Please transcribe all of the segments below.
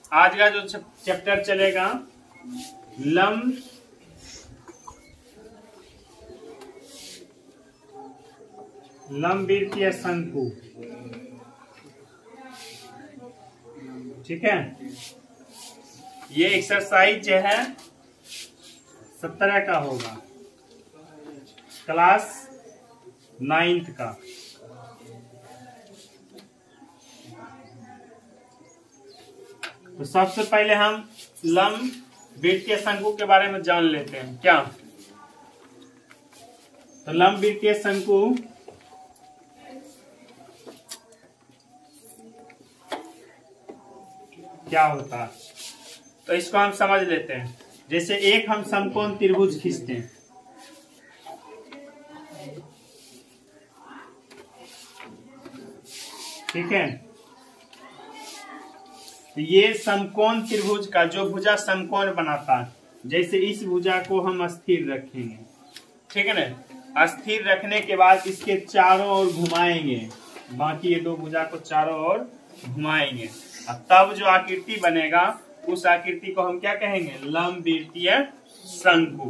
आज का जो चैप्टर चलेगा लंबवृत्तीय शंकु। ठीक है, ये एक्सरसाइज जो है 17 का होगा, क्लास 9th का। तो सबसे पहले हम लंबवृत्तीय शंकु के बारे में जान लेते हैं। क्या तो लंबवृत्तीय शंकु क्या होता है, तो इसको हम समझ लेते हैं। जैसे एक हम समकोण त्रिभुज खींचते हैं, ठीक है। तो ये समकोण त्रिभुज का जो भुजा समकोण बनाता है, जैसे इस भुजा को हम स्थिर रखेंगे, ठीक है ना। स्थिर रखने के बाद इसके चारों ओर घुमाएंगे, बाकी ये दो भुजा को चारों ओर घुमाएंगे, और तब जो आकृति बनेगा उस आकृति को हम क्या कहेंगे, लंबवृत्तीय शंकु।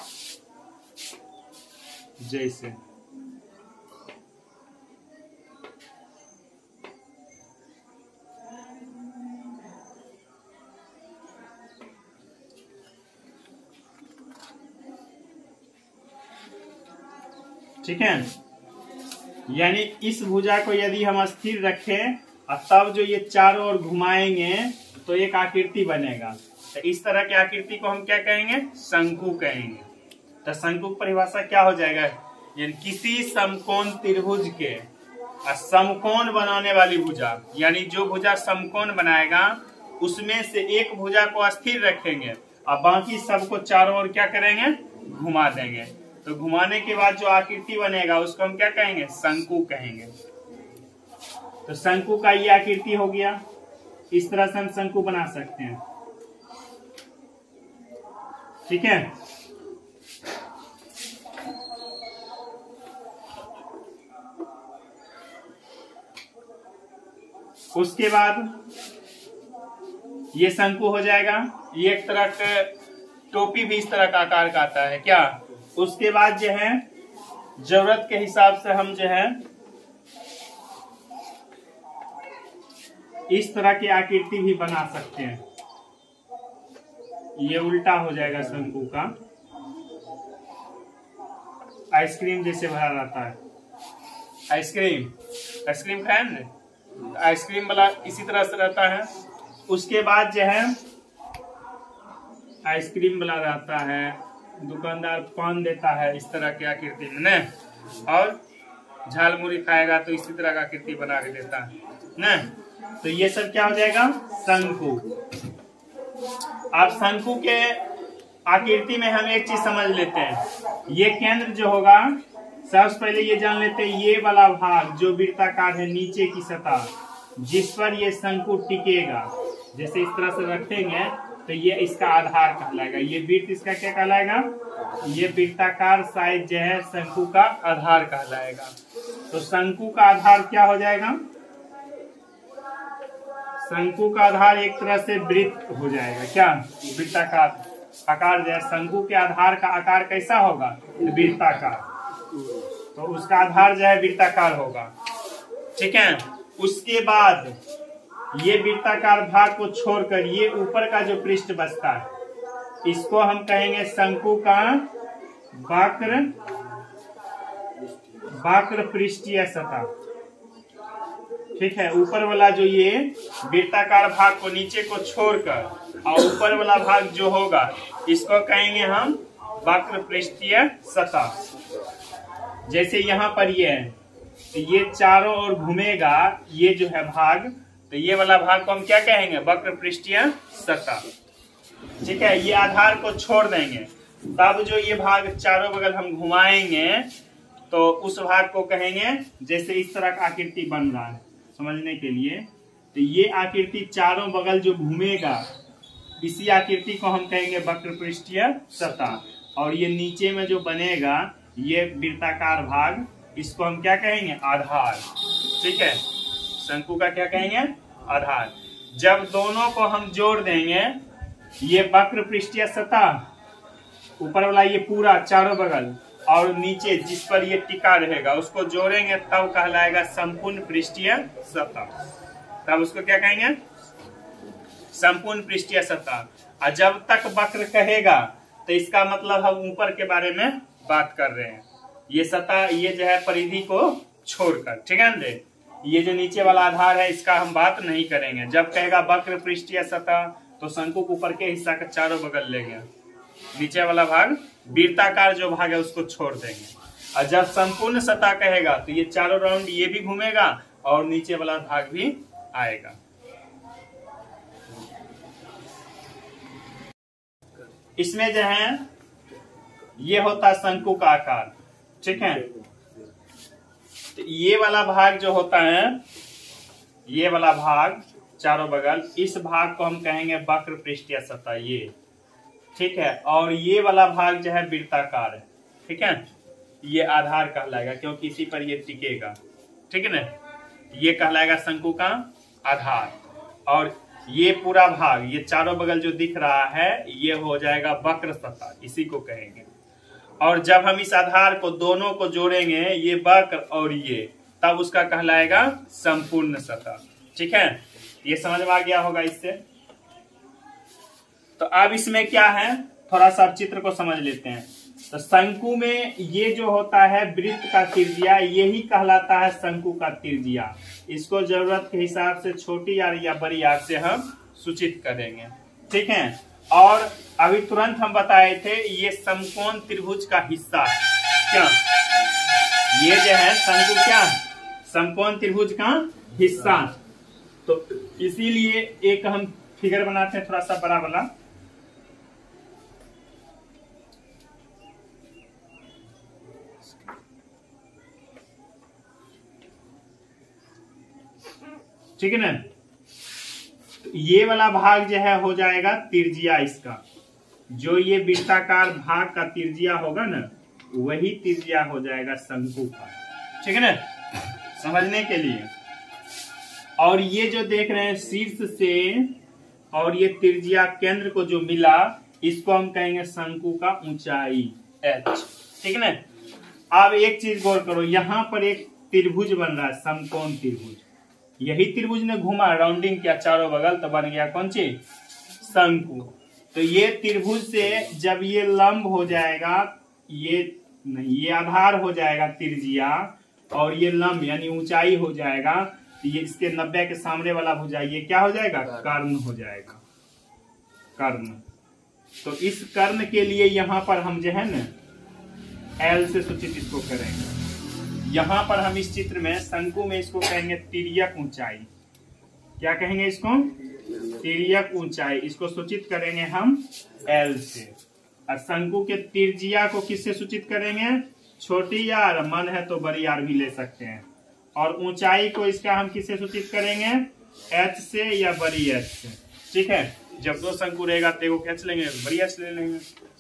जैसे ठीक है, यानी इस भुजा को यदि हम स्थिर रखें और तब जो ये चारों ओर घुमाएंगे तो एक आकृति बनेगा। तो इस तरह की आकृति को हम क्या कहेंगे, शंकु कहेंगे। तो शंकु की परिभाषा क्या हो जाएगा, यानी किसी समकोण त्रिभुज के समकोण बनाने वाली भुजा, यानी जो भुजा समकोण बनाएगा उसमें से एक भुजा को स्थिर रखेंगे और बाकी सबको चारों ओर क्या करेंगे, घुमा देंगे। तो घुमाने के बाद जो आकृति बनेगा उसको हम क्या कहेंगे, शंकु कहेंगे। तो शंकु का ये आकृति हो गया। इस तरह से हम शंकु बना सकते हैं, ठीक है। उसके बाद ये शंकु हो जाएगा। ये एक तरह का टोपी भी इस तरह का आकार का आता है क्या। उसके बाद जो है जरूरत के हिसाब से हम जो है इस तरह की आकृति भी बना सकते हैं। ये उल्टा हो जाएगा शंकु का, आइसक्रीम जैसे भरा रहता है। आइसक्रीम खाए ना, आइसक्रीम वाला इसी तरह से रहता है। उसके बाद जो है आइसक्रीम वाला रहता है, दुकानदार पान देता है इस तरह की आकृति में न, और झाल मुड़ी खाएगा तो इसी तरह का आकृति बना के देता है न। तो ये सब क्या हो जाएगा, शंकु। अब शंकु के आकृति में हम एक चीज समझ लेते हैं। ये केंद्र जो होगा, सबसे पहले ये जान लेते हैं, ये वाला भाग जो वृत्ताकार है नीचे की सतह जिस पर ये शंकु टिकेगा, जैसे इस तरह से रखेंगे तो ये इसका आधार कहलाएगा। ये वृत्त इसका क्या कहलाएगा, ये वृत्ताकार साइज जो है शंकु का आधार कहलाएगा। तो शंकु का आधार क्या हो जाएगा, शंकु का आधार एक तरह से वृत्त हो जाएगा। क्या, वृत्ताकार आकार जो है, शंकु के आधार का आकार कैसा होगा, वृत्ताकार। तो उसका आधार जो है वृत्ताकार होगा, ठीक है। उसके बाद ये वृत्ताकार भाग को छोड़कर ये ऊपर का जो पृष्ठ बचता है इसको हम कहेंगे शंकु का वक्र पृष्ठीय सतह, ठीक है। ऊपर वाला जो ये वृत्ताकार भाग को नीचे को छोड़कर और ऊपर वाला भाग जो होगा इसको कहेंगे हम वक्र पृष्ठीय सतह। जैसे यहाँ पर ये है, तो ये चारों ओर घूमेगा ये जो है भाग, तो ये वाला भाग को हम क्या कहेंगे, वक्र पृष्ठीय सतह, ठीक है। ये आधार को छोड़ देंगे, तब जो ये भाग चारों बगल हम घुमाएंगे तो उस भाग को कहेंगे, जैसे इस तरह का आकृति बन रहा है समझने के लिए, तो ये आकृति चारों बगल जो घूमेगा इसी आकृति को हम कहेंगे वक्र पृष्ठीय सतह। और ये नीचे में जो बनेगा ये वृत्ताकार भाग, इसको हम क्या कहेंगे, आधार, ठीक है। शंकु का क्या कहेंगे, आधार। जब दोनों को हम जोड़ देंगे, ये वक्र पृष्ठीय सतह, ऊपर वाला ये पूरा चारों बगल और नीचे जिस पर ये टिका रहेगा उसको जोड़ेंगे, तब कहलाएगा संपूर्ण पृष्ठीय सतह। तब उसको क्या कहेंगे? संपूर्ण पृष्ठीय सतह। और जब तक वक्र कहेगा तो इसका मतलब हम ऊपर के बारे में बात कर रहे हैं, ये सतह, ये जो है परिधि को छोड़कर, ठीक है ना। ये जो नीचे वाला आधार है इसका हम बात नहीं करेंगे। जब कहेगा वक्र पृष्ठीय सतह तो शंकु के ऊपर के हिस्सा का चारों बगल लेंगे, नीचे वाला भाग, वृत्ताकार जो भाग है उसको छोड़ देंगे। और जब संपूर्ण सतह कहेगा तो ये चारों राउंड ये भी घूमेगा और नीचे वाला भाग भी आएगा। इसमें जो है ये होता है शंकु का आकार, ठीक है। तो ये वाला भाग जो होता है, ये वाला भाग चारों बगल, इस भाग को हम कहेंगे वक्र पृष्ठीय सतह, ये, ठीक है। और ये वाला भाग जो है वृत्ताकार है, ठीक है, ये आधार कहलाएगा क्योंकि इसी पर ये टिकेगा, ठीक है ना। ये कहलाएगा शंकु का आधार। और ये पूरा भाग, ये चारों बगल जो दिख रहा है, ये हो जाएगा वक्र सतह, इसी को कहेंगे। और जब हम इस आधार को दोनों को जोड़ेंगे, ये वक्र और ये, तब उसका कहलाएगा संपूर्ण सतह, ठीक है। ये समझ में आ गया होगा इससे। तो अब इसमें क्या है, थोड़ा सा चित्र को समझ लेते हैं। तो शंकु में ये जो होता है वृत्त का त्रिज्या, यही कहलाता है शंकु का त्रिज्या। इसको जरूरत के हिसाब से छोटी आर या बड़ी आर से हम सूचित करेंगे, ठीक है। और अभी तुरंत हम बताए थे ये समकोण त्रिभुज का हिस्सा, क्या ये जो है शंकु, क्या समकोण त्रिभुज का हिस्सा। तो इसीलिए एक हम फिगर बनाते हैं थोड़ा सा बड़ा वाला, ठीक है ना। तो ये वाला भाग जो है हो जाएगा त्रिज्या इसका, जो ये वृत्ताकार भाग का त्रिज्या होगा ना, वही त्रिज्या हो जाएगा शंकु का, ठीक है ना, समझने के लिए। और ये जो देख रहे हैं शीर्ष से और ये त्रिज्या केंद्र को जो मिला, इसको हम कहेंगे शंकु का ऊंचाई h, ठीक है ना। अब एक चीज गौर करो, यहाँ पर एक त्रिभुज बन रहा है, समकोण त्रिभुज। यही त्रिभुज ने घुमा, राउंडिंग किया चारों बगल, तो बन गया कौन सी? शंकु। तो ये त्रिभुज से जब ये लंब हो जाएगा, ये नहीं, ये आधार हो जाएगा त्रिज्या, और ये लंब यानी ऊंचाई हो जाएगा, तो ये इसके 90 के सामने वाला भुजा ये क्या हो जाएगा? कर्ण हो जाएगा, कर्ण। तो इस कर्ण के लिए यहाँ पर हम जो है ना एल से सूचित इसको करेंगे। यहाँ पर हम इस चित्र में शंकु में इसको कहेंगे तिर्यक ऊंचाई। क्या कहेंगे इसको? तिर्यक ऊंचाई। इसको सूचित करेंगे हम एल से। और शंकु के त्रिज्या को किससे सूचित करेंगे? छोटी आर, मन है तो बड़ी आर भी ले सकते हैं। और ऊंचाई को इसका हम किससे सूचित करेंगे? एच से या बड़ी एच से, ठीक है। जब दो शंकु रहेगा तो एगो एच लेंगे, बड़ी एच ले लेंगे।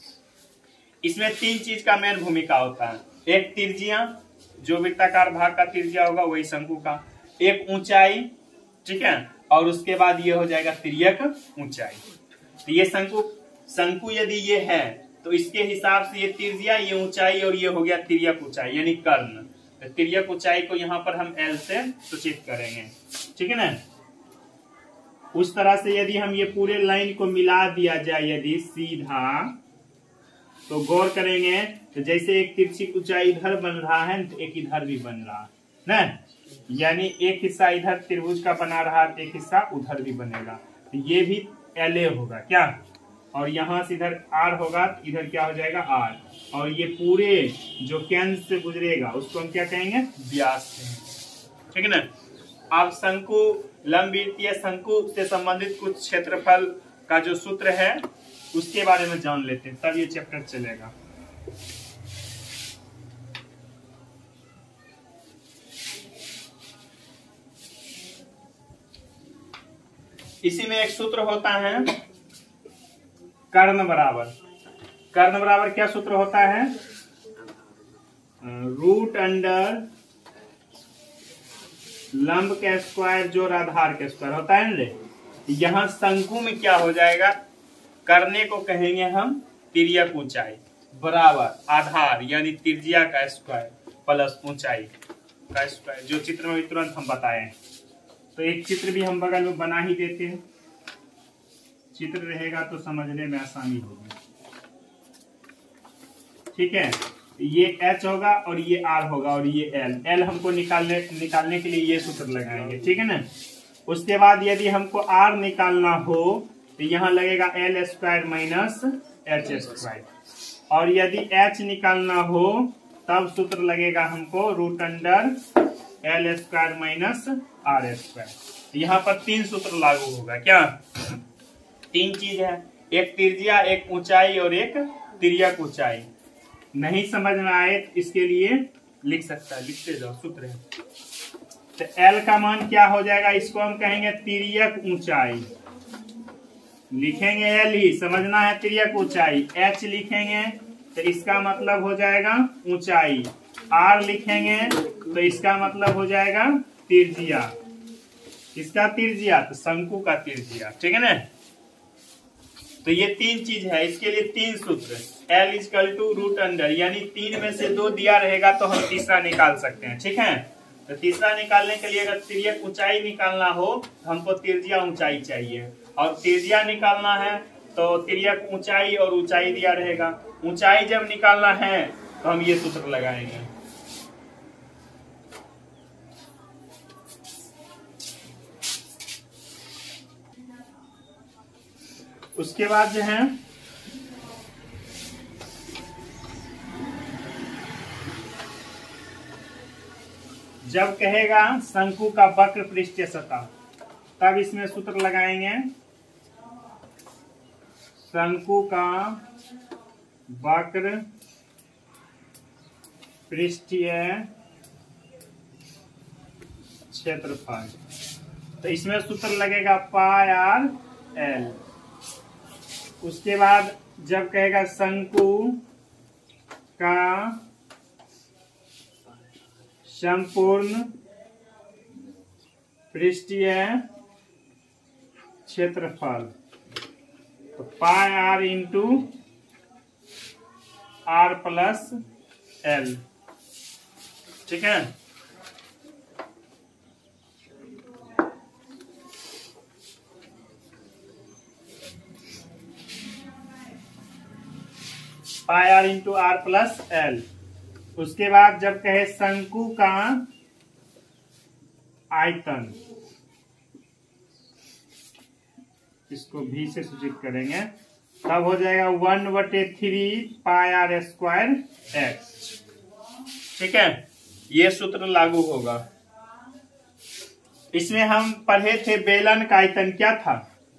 इसमें तीन चीज का मेन भूमिका होता है। एक त्रिज्या, जो वृत्ताकार भाग का त्रिज्या होगा वही शंकु का। एक ऊंचाई, ठीक है, और उसके बाद ये हो जाएगा तिर्यक ऊंचाई। तो ये शंकु यदि ये है तो इसके हिसाब से ये त्रिज्या, ये ऊंचाई, और ये हो गया तिर्यक ऊंचाई यानी कर्ण। तो तिर्यक ऊंचाई को यहाँ पर हम एल से सूचित करेंगे, ठीक है ना। उस तरह से यदि हम ये पूरे लाइन को मिला दिया जाए यदि सीधा, तो गौर करेंगे तो जैसे एक तिरछी ऊंचाई इधर बन रहा है तो एक इधर भी बन रहा है ना, यानी एक हिस्सा इधर त्रिभुज का बना रहा है, एक हिस्सा उधर भी बनेगा। तो ये भी एल होगा क्या, और यहाँ से इधर आर होगा, इधर क्या हो जाएगा आर, और ये पूरे जो केंद्र से गुजरेगा उसको हम क्या कहेंगे? व्यास, ठीक है ना। अब शंकु, लंबवृत्तीय शंकु से संबंधित कुछ क्षेत्रफल का जो सूत्र है उसके बारे में जान लेते हैं, तब ये चैप्टर चलेगा। इसी में एक सूत्र होता है कर्ण बराबर। कर्ण बराबर क्या सूत्र होता है? रूट अंडर लंब के स्क्वायर जोड़ आधार के स्क्वायर होता है ना। यहाँ शंकु में क्या हो जाएगा, करने को कहेंगे हम तिर्यक ऊंचाई बराबर आधार यानी त्रिज्या का स्क्वायर प्लस ऊंचाई का स्क्वायर, जो चित्र में तुरंत हम बताए हैं। तो एक चित्र भी हम बगल में बना ही देते हैं, चित्र रहेगा तो समझने में आसानी होगी। ठीक है, ये H होगा और ये R होगा और ये L हमको निकालने के लिए ये सूत्र लगाएंगे। ठीक है ना। उसके बाद यदि हमको R निकालना हो तो यहाँ लगेगा L square minus H square, और यदि H निकालना हो तब सूत्र लगेगा हमको root under L square minus R square. यहाँ पर 3 सूत्र लागू होगा। क्या 3 चीज है, एक त्रिज्या, एक ऊंचाई और एक तिर्यक ऊंचाई। नहीं समझ में आए तो इसके लिए लिख सकता है, लिखते जाओ सूत्र है। तो L का मान क्या हो जाएगा, इसको हम कहेंगे तिर्यक ऊंचाई, लिखेंगे L ही, समझना है तिर्यक ऊंचाई। H लिखेंगे तो इसका मतलब हो जाएगा ऊंचाई, R लिखेंगे तो इसका मतलब हो जाएगा तिर्ज्या। इसका तिर्ज्या तो शंकु का तिर्ज्या। ठीक है ना। तो ये 3 चीज है, इसके लिए 3 सूत्र। L equal to root under, यानी 3 में से 2 दिया रहेगा तो हम तीसरा निकाल सकते हैं। ठीक है। तो तीसरा निकालने के लिए अगर तिर्यक ऊंचाई निकालना हो तो हमको तिर्ज्या ऊंचाई चाहिए, और तिर्ज्या निकालना है तो तिर्यक ऊंचाई और ऊंचाई दिया रहेगा। ऊंचाई जब निकालना है तो हम ये सूत्र लगाएंगे। उसके बाद जो है जब कहेगा शंकु का वक्र पृष्ठीय सतह, तब इसमें सूत्र लगाएंगे शंकु का वक्र पृष्ठीय क्षेत्रफल। तो इसमें सूत्र लगेगा पाई आर एल। उसके बाद जब कहेगा शंकु का संपूर्ण पृष्ठीय क्षेत्रफल, तो pi R into R plus L. ठीक है। Pi R into R plus L. उसके बाद जब कहे शंकु का आयतन, इसको भी से सूचित करेंगे, तब हो जाएगा 1/3 पाई आर स्क्वायर एक्स। ठीक है, ये सूत्र लागू होगा। इसमें हम पढ़े थे बेलन का आयतन क्या था,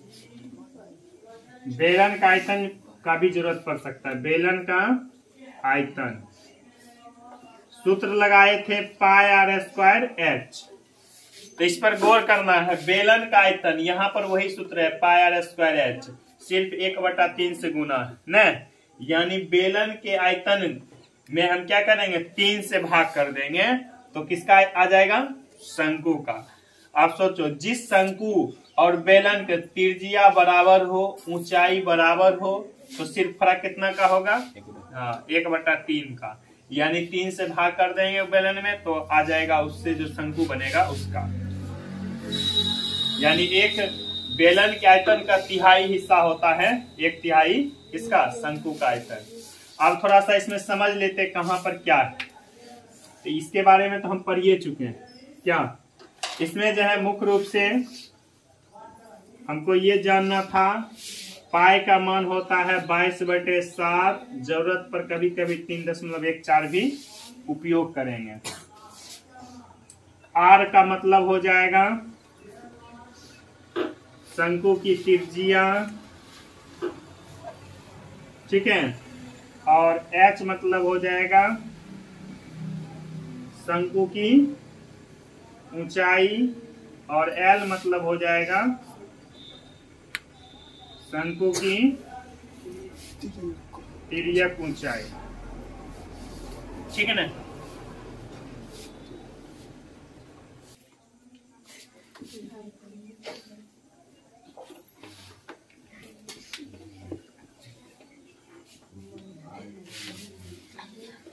बेलन का आयतन का भी जरूरत पड़ सकता है। बेलन का आयतन सूत्र लगाए थे पाई आर स्क्वायर एच। तो इस पर गौर करना है, बेलन का आयतन यहाँ पर वही सूत्र है पाई आर स्क्वायर एच, सिर्फ 1/3 से गुना है न, यानी बेलन के आयतन में हम क्या करेंगे 3 से भाग कर देंगे तो किसका आ जाएगा, शंकु का। आप सोचो, जिस शंकु और बेलन के त्रिज्या बराबर हो, ऊंचाई बराबर हो, तो सिर्फ फर्क कितना का होगा, हाँ 1/3 का, यानी 3 से भाग कर देंगे बेलन में तो आ जाएगा उससे जो शंकु बनेगा उसका। यानी एक बेलन के आयतन का तिहाई हिस्सा होता है, 1/3 इसका शंकु का आयतन। अब थोड़ा सा इसमें समझ लेते कहां पर क्या है, तो इसके बारे में तो हम पढ़ ही चुके हैं। क्या इसमें जो है मुख्य रूप से हमको ये जानना था, पाई का मान होता है 22/7, जरूरत पर कभी कभी 3.14 भी उपयोग करेंगे। आर का मतलब हो जाएगा शंकु की त्रिज्या, ठीक है, और एच मतलब हो जाएगा शंकु की ऊंचाई, और एल मतलब हो जाएगा शंकु की तिर्यक ऊंचाई। ठीक है ना।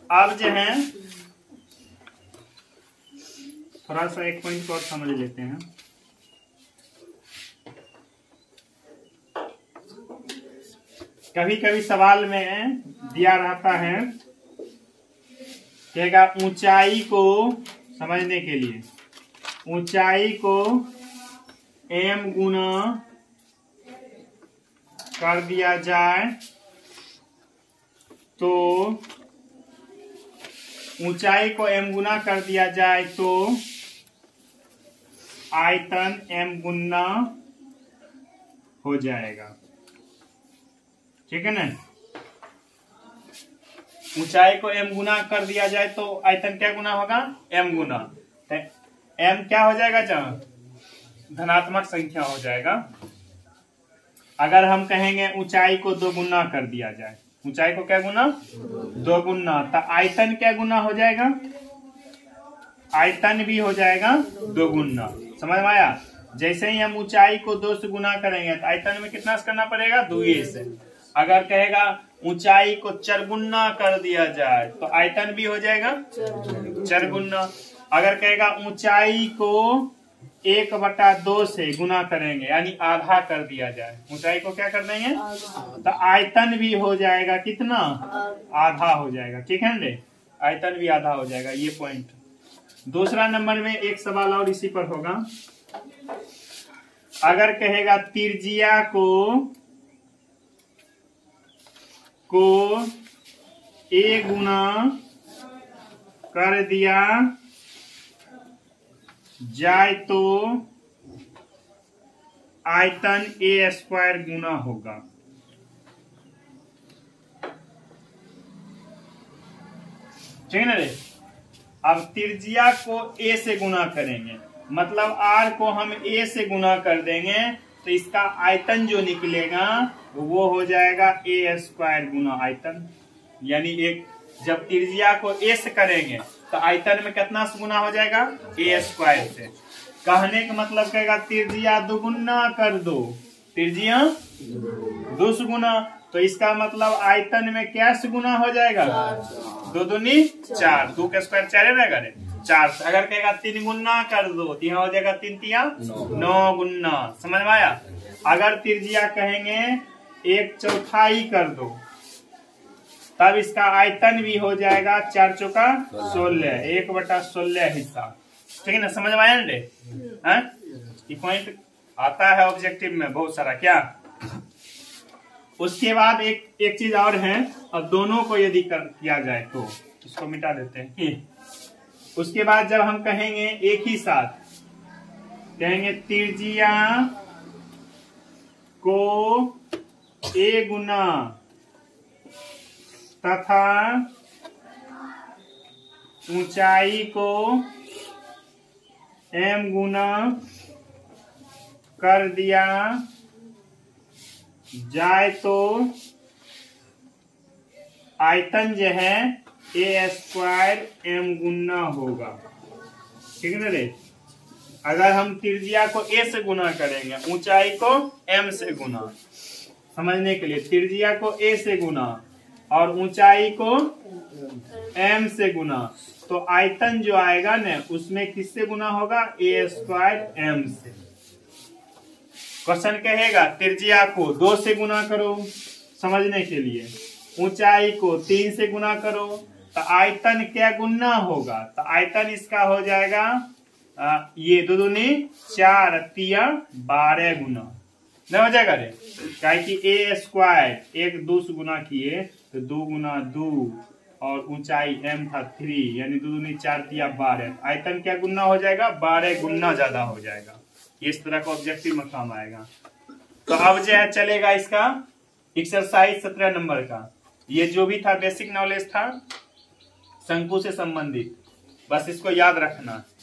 अब जो है थोड़ा सा एक पॉइंट को और समझ लेते हैं। कभी कभी सवाल में दिया रहता है, कहेगा ऊंचाई को समझने के लिए ऊंचाई को m गुना कर दिया जाए तो ऊंचाई को m गुना कर दिया जाए तो आयतन m गुना हो जाएगा। ठीक है ना। ऊंचाई को m गुना कर दिया जाए तो आयतन क्या गुना होगा? m गुना। m क्या हो जाएगा? जहाँ धनात्मक संख्या हो जाएगा। अगर हम कहेंगे ऊंचाई को 2 गुना कर दिया जाए, ऊंचाई को क्या गुना? 2 गुना, तो आयतन क्या गुना हो जाएगा? आयतन भी हो जाएगा 2 गुना। समझ में आया? जैसे ही हम ऊंचाई को 2 से गुना करेंगे तो आयतन में कितना से करना पड़ेगा? 2 से। अगर कहेगा ऊंचाई को 4 गुना कर दिया जाए तो आयतन भी हो जाएगा 4 गुना। अगर कहेगा ऊंचाई को 1/2 से गुना करेंगे यानी आधा कर दिया जाए, ऊंचाई को क्या कर देंगे? तो आयतन भी हो जाएगा कितना? आधा हो जाएगा। ठीक है ना, आयतन भी आधा हो जाएगा। ये पॉइंट। दूसरा नंबर में एक सवाल और इसी पर होगा। अगर कहेगा त्रिज्या को a गुना कर दिया जाए तो आयतन a² गुना होगा। ठीक है ना रे। अब त्रिज्या को a से गुना करेंगे, मतलब r को हम a से गुना कर देंगे तो इसका आयतन जो निकलेगा वो हो जाएगा a² गुना आयतन। यानी एक जब त्रिज्या को a से करेंगे तो आयतन में कितना से गुना हो जाएगा? a² से। कहने का मतलब कहेगा त्रिज्या 2 गुना कर दो, त्रिज्या 2 से गुना, तो इसका मतलब आयतन में क्या से गुना हो जाएगा? 2 दूनी 4, 2 का स्क्वायर 4 रहेगा रे, 4 से। अगर कहेगा 3 गुना कर दो तो यहाँ हो जाएगा 3 तिया 9 गुना। समझ में आया? अगर त्रिज्या कहेंगे 1/4 कर दो तब इसका आयतन भी हो जाएगा 4 चौका 16, 1/16 हिस्सा। ठीक है ना, समझ में आया ना रे? ये पॉइंट आता है ऑब्जेक्टिव में बहुत सारा। क्या उसके बाद एक चीज और है, अब दोनों को यदि किया जाए तो इसको मिटा देते हैं कि उसके बाद जब हम कहेंगे एक ही साथ कहेंगे त्रिज्या को a गुना तथा ऊंचाई को m गुना कर दिया जाए तो आयतन जो है a² m गुना होगा। ठीक है ना रे। अगर हम त्रिज्या को a से गुना करेंगे, ऊंचाई को m से गुना, समझने के लिए त्रिज्या को a से गुना और ऊंचाई को m से गुना, तो आयतन जो आएगा ना उसमें किससे गुना होगा? a² m से। क्वेश्चन कहेगा त्रिज्या को 2 से गुना करो, समझने के लिए ऊंचाई को 3 से गुना करो तो आयतन क्या गुना होगा? तो आयतन इसका हो जाएगा ये 2 दूनी 4, 3 12 गुना नहीं हो जाएगा रे। क्या कि a² 1 2 से गुना किए तो 2 गुना 2 और ऊंचाई m था 3, यानी 2 दूनी 4 3 12, आयतन क्या गुना हो जाएगा? 12 गुना ज्यादा हो जाएगा। इस तरह का ऑब्जेक्टिव में काम आएगा। तो अब जो है चलेगा इसका एक्सरसाइज 17 नंबर का। ये जो भी था बेसिक नॉलेज था शंकु से संबंधित, बस इसको याद रखना।